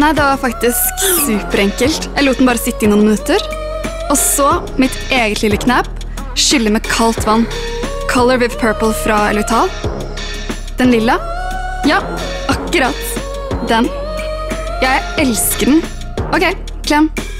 Nei, det var faktisk superenkelt. Jeg lot den bare sitte i noen minutter. Og så, mitt eget lille knep, skylle med kaldt vann. Color with Purple fra Elutal. Den lilla? Ja, akkurat. Den. Jeg elsker den. Ok, klem.